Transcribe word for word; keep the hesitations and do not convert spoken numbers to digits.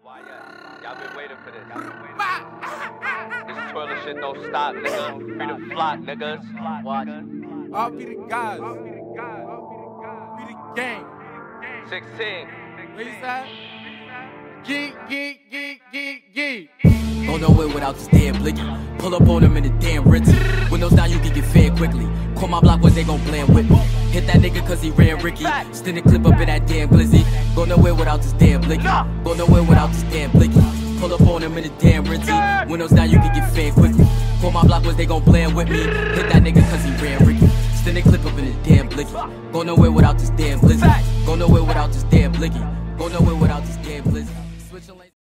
Why, yeah. Y'all been waiting for this. Y'all been waiting for this. This toilet shit don't stop, nigga. Free the flock, niggas. Watch. I'll be the guys. Be the gang. sixteen. What you say? Geek, geek, geek, geek, geek. Go nowhere without this damn blicky. Pull up on them in the damn Ritzy. Windows down, you can get fed quickly. Call my block, what they gon' blend with me. Hit that nigga cause he ran Ricky. Stand the clip up in that damn glizzy. Go nowhere without this damn blicky. Go nowhere without this damn blicky. Pull up on him in the damn Ritzy. Windows down, you can get fed quickly. Call my block, what they gon' blend with me. Hit that nigga cause he ran Ricky. Stand the clip up in the damn blicky. Go nowhere without this damn glizzy. Go nowhere without this damn blicky. Go nowhere without